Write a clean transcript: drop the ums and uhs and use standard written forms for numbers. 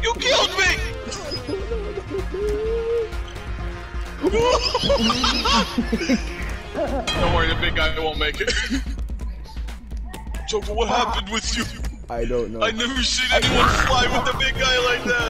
You killed me! Don't worry, the big guy won't make it. Joker, what happened with you? I don't know. I never seen anyone fly with the big guy like that.